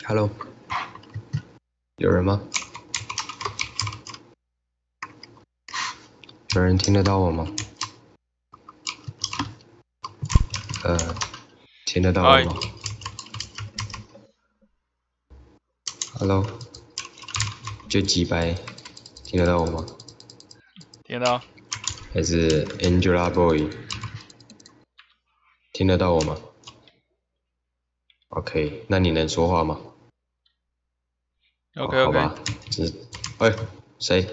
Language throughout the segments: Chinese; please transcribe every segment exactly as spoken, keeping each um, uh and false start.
Hello，有人吗？有人听得到我吗？呃，听得到我吗？Hello，就几百，听得到我吗？ 听得到。 还是 Angela Boy，听得到我吗 ？OK，那你能说话吗？ OK 哦，好 OK。 吧，只，哎，谁？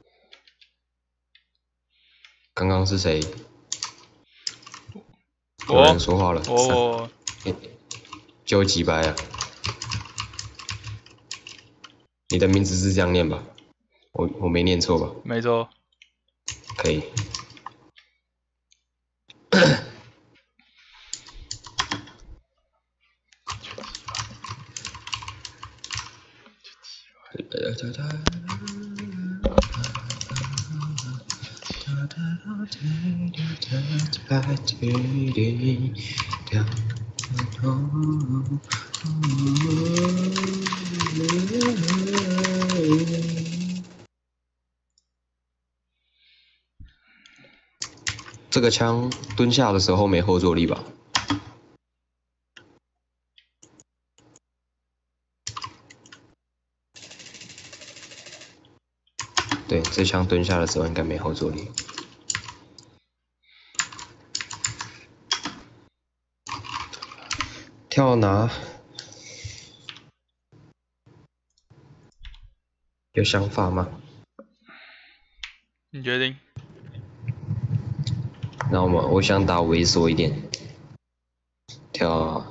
刚刚是谁？有我人说话了， 我我就几百啊？你的名字是这样念吧？我我没念错吧？ 没错。 可以。这个枪蹲下的时候没后坐力吧？对，这枪蹲下的时候应该没后坐力。跳哪？有想法吗？ 你决定。 那我们我想打猥琐一点，跳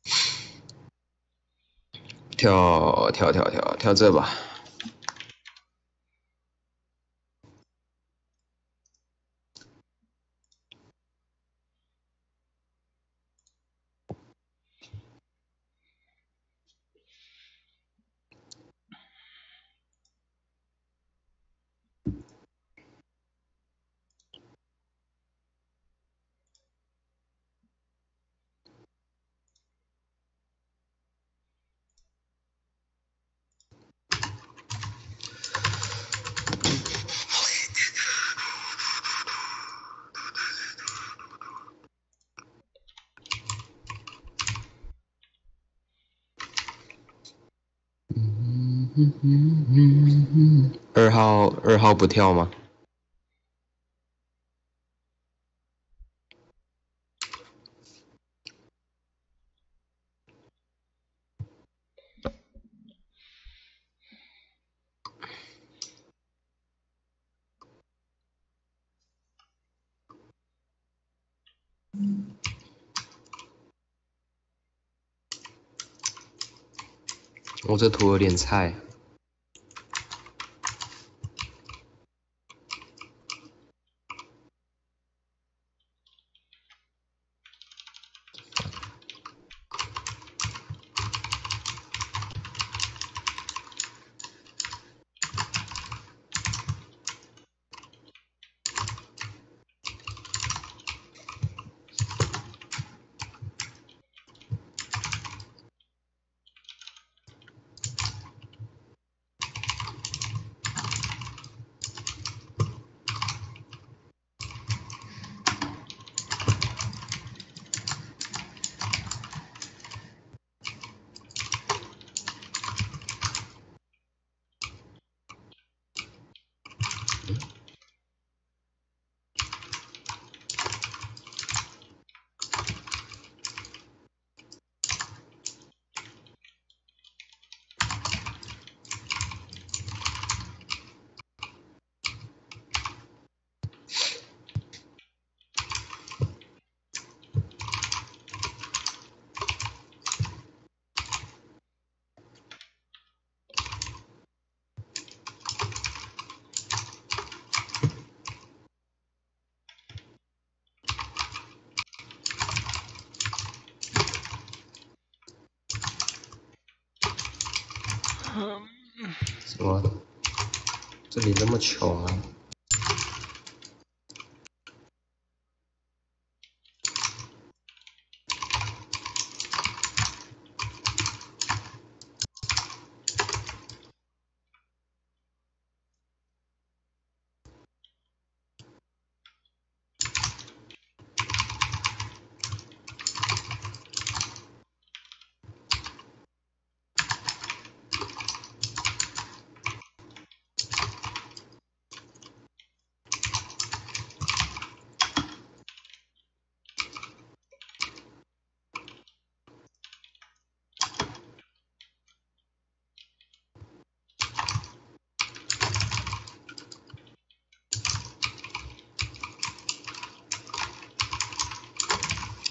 跳跳跳跳跳这吧。二号二号不跳吗？我这图有点菜。什么？这里那么穷啊？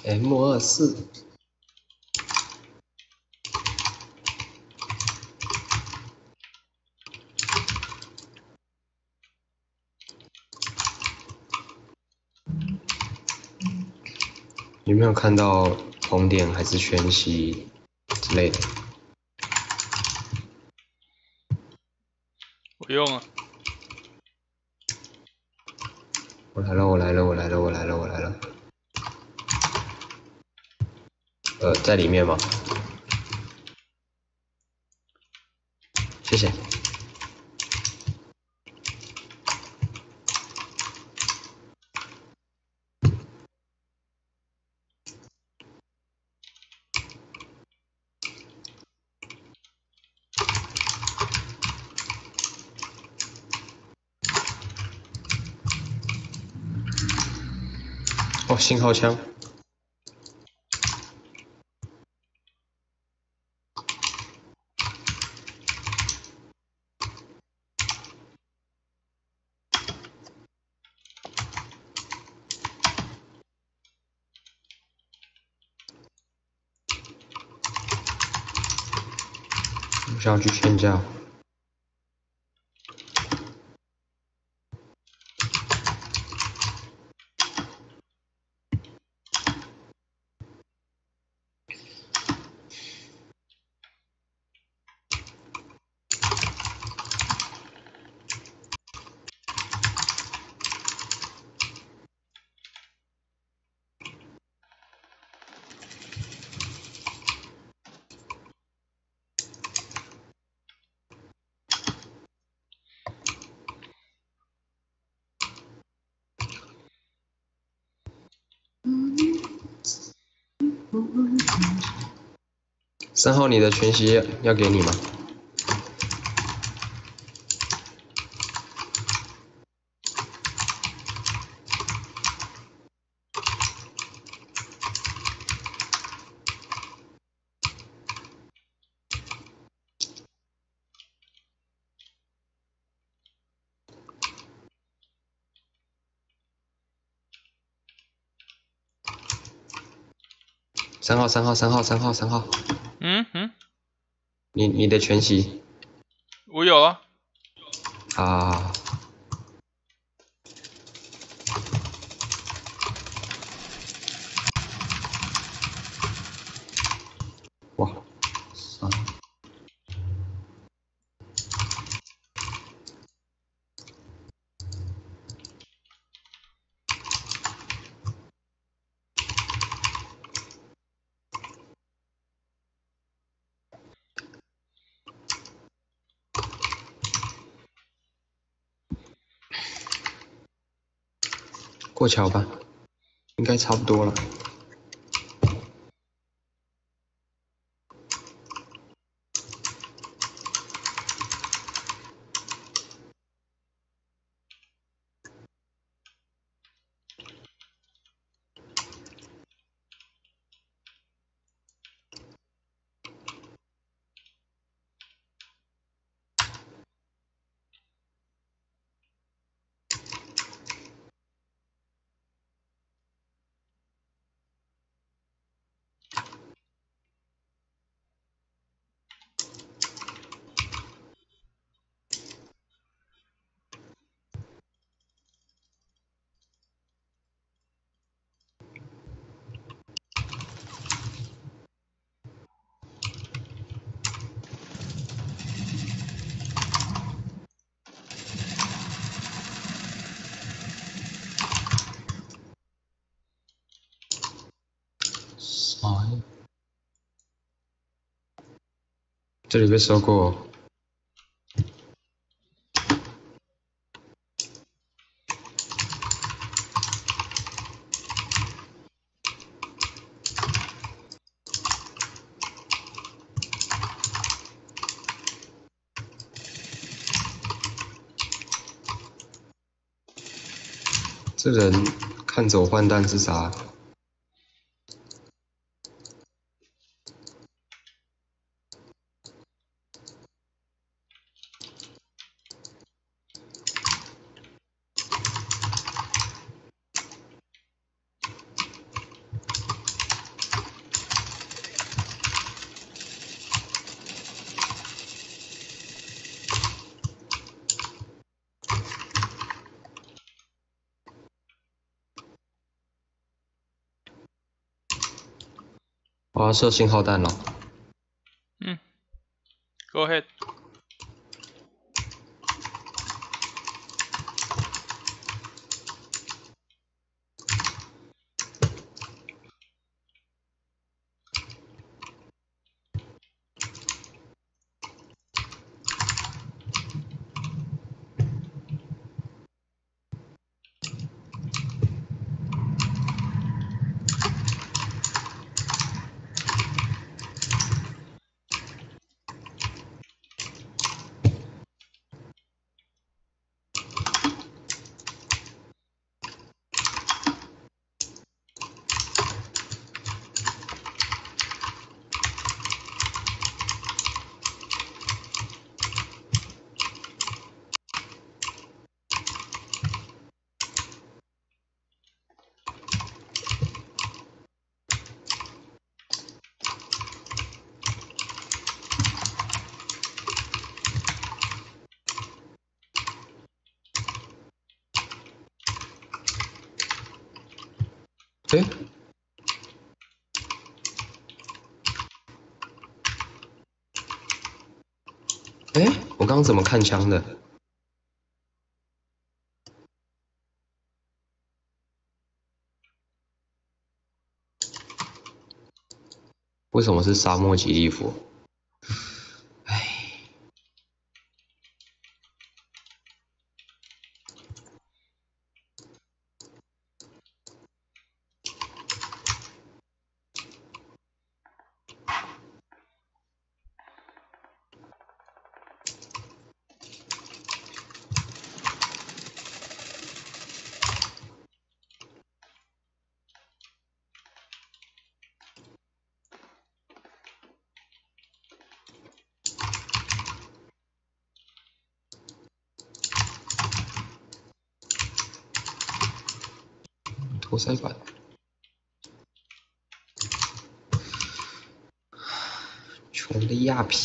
M 二四。有没有看到红点还是全息之类的？ 我用了。 我来了，我来了，我来了，我来了，我来了。呃，在里面吗？谢谢。哦，信号枪。我想要去劝架。三号，你的全息要给你吗？三号，三号，三号，三号，三号。 嗯嗯。 你你的全息。 我有了。 啊。哇。啊。过桥吧，应该差不多了。这里被收过。这人看走换弹是啥？ 我要设信号弹了。 嗯 ，Go ahead。 诶，诶，我刚刚怎么看枪的？为什么是沙漠吉利服？唉，活塞板，穷的亚皮。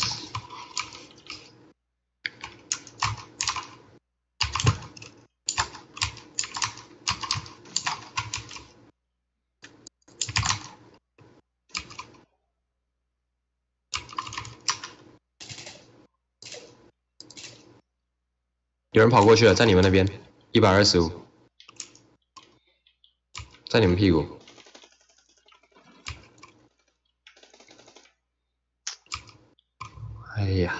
有人跑过去了，在你们那边，一百二十五，在你们屁股。哎呀，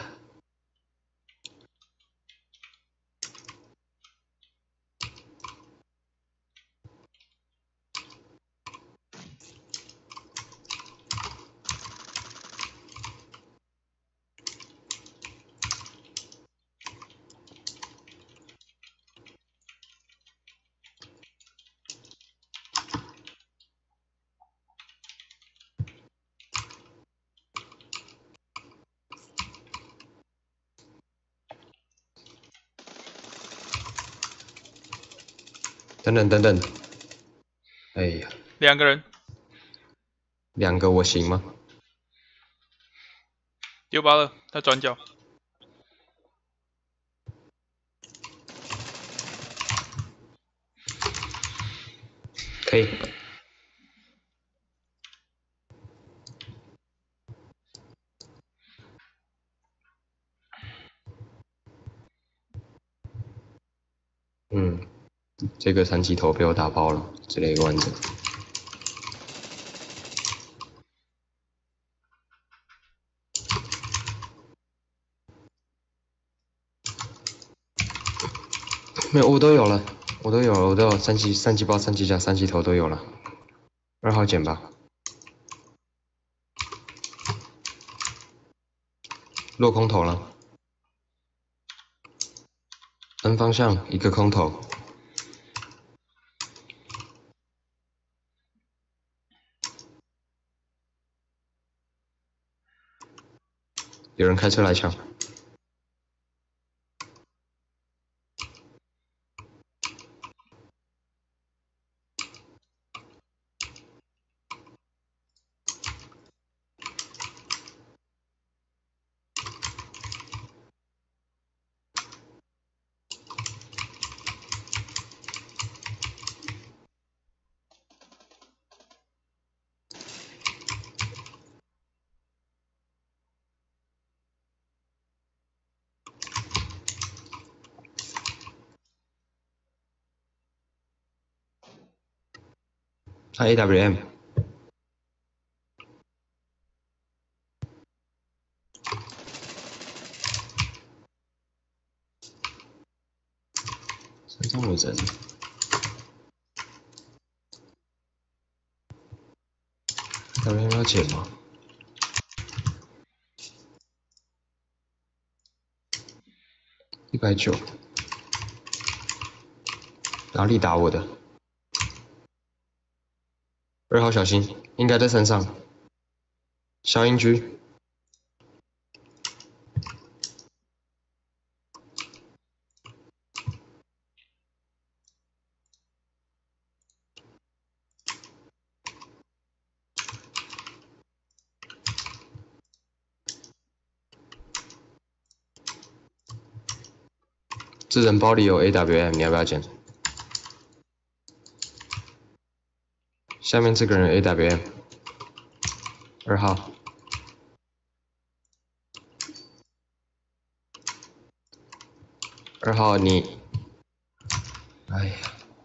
等等等等，哎呀， 两个人， 两个我行吗？ 丢包了，他转角。 可以。嗯，这个三级头被我打爆了，之类一个完整。没有，我都有了，我都有了，我都有三级三级包、三级甲、三级头都有了。二号捡吧。落空投了。N 方向一个空投。有人开车来抢。 他 A W M。身上有人。A W M 要捡吗？一百九。哪里打我的？二号小心，应该在山上。小英居。这人包里有 A W M， 你要不要捡？下面这个人 A W M。二号。二号你，哎呀，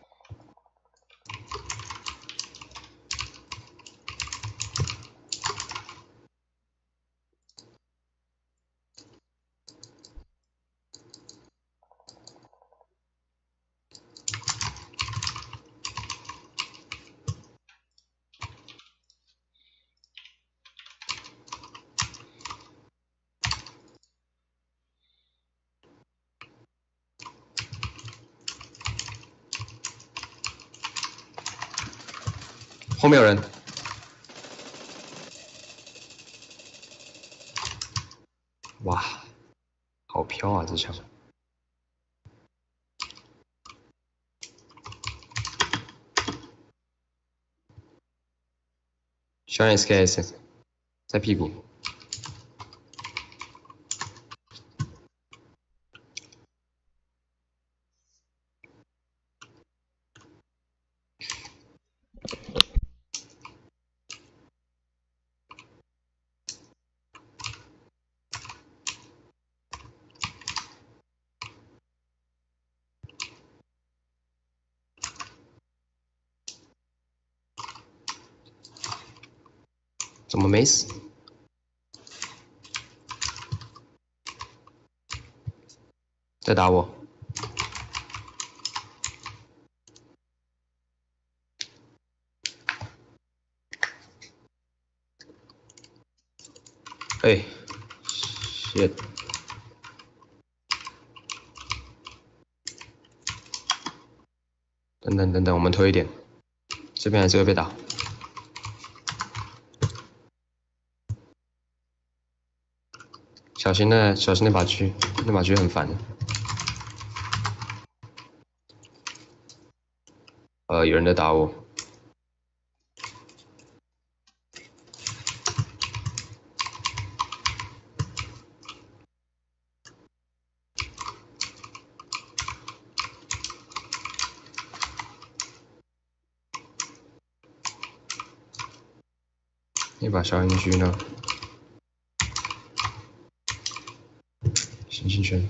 后面有人。哇，好飘啊这枪！小 S K S， 在屁股。怎么没死？在打我。哎 ，shit！等等等等，我们推一点，这边还是会被打。小心那小心那把狙，那把狙很烦。呃，有人在打我。那把小鹰狙呢？行星圈。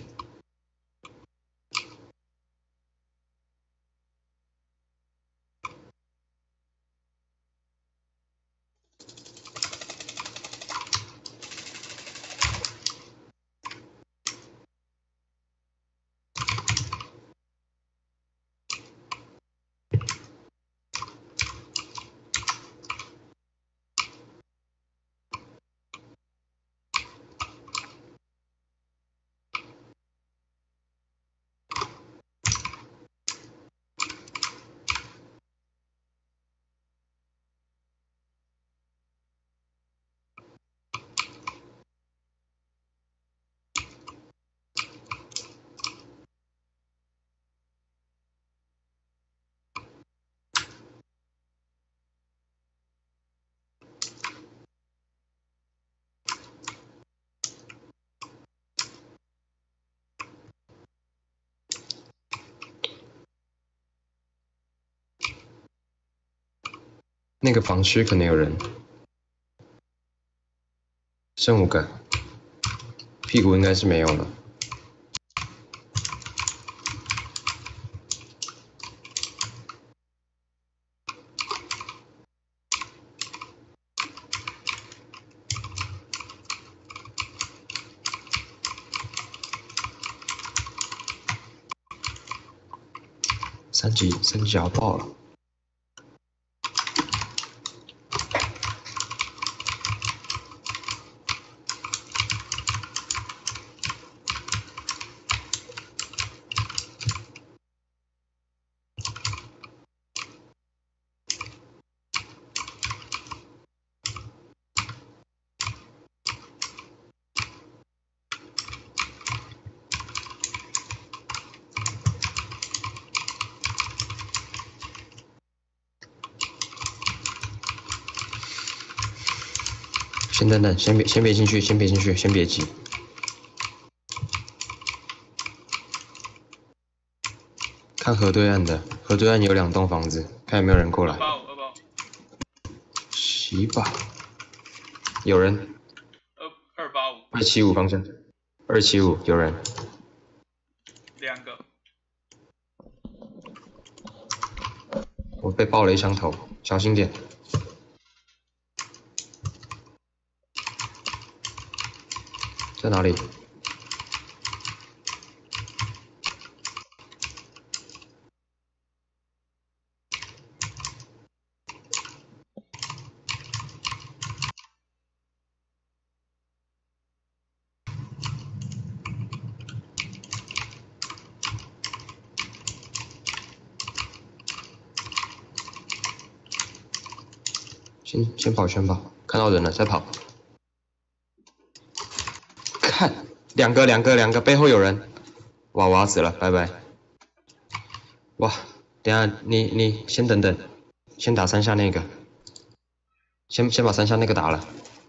那个房区可能有人，剩五个，屁股应该是没有了。 三级三级要爆了。先等等，先别先别进去，先别进去，先别急。看河对岸的，河对岸有两栋房子，看有没有人过来。 二八五二八五， 洗吧，有人。 二二八五， 二七五方向，二七五有人。 两个。 我被爆了一枪头，小心点。在哪里？先先跑圈吧，看到人了再跑。看，两个两个两个，背后有人。哇，我要死了，拜拜。哇，等下你你先等等，先打三下那个，先先把三下那个打了。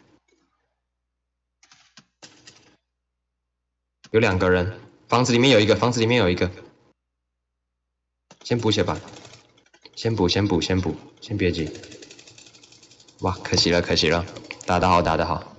有两个人，房子里面有一个，房子里面有一个。先补血吧，先补先补先补，先别急。哇，可惜了可惜了，打得好打得好。